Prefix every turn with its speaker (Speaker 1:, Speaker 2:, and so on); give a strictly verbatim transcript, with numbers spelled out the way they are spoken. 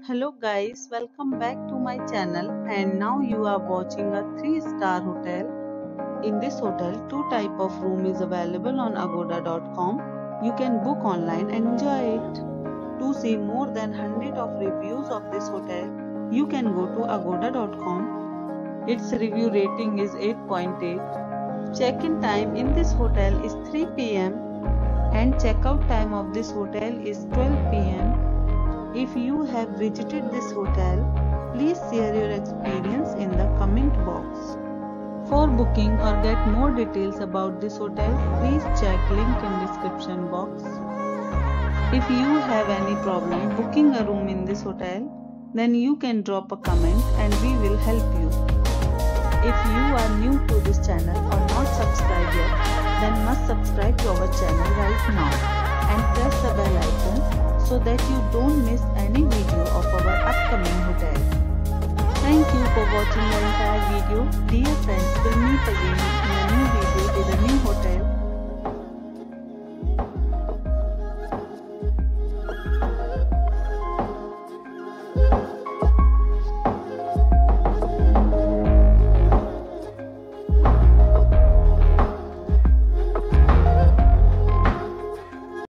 Speaker 1: Hello guys, welcome back to my channel, and now you are watching a three star hotel. In this hotel, two type of room is available on agoda dot com. You can book online and enjoy it. To see more than one hundred of reviews of this hotel, you can go to agoda dot com. Its review rating is eight point eight. Check-in time in this hotel is three p m and check-out time of this hotel is twelve p m If you have visited this hotel, please share your experience in the comment box. For booking or get more details about this hotel, please check link in description box. If you have any problem booking a room in this hotel, then you can drop a comment and we will help you. If you are new to this channel or not subscribed yet, then must subscribe to our channel right now and press the bell icon so that you don't miss any video of our upcoming hotel. Thank you for watching the entire video. Dear friends, we'll meet again